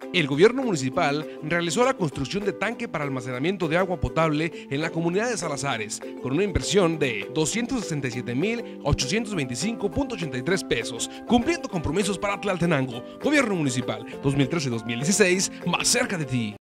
El gobierno municipal realizó la construcción de tanque para almacenamiento de agua potable en la comunidad de Salazares, con una inversión de 267,825.83 pesos, cumpliendo compromisos para Tlaltenango. Gobierno municipal 2013-2016, más cerca de ti.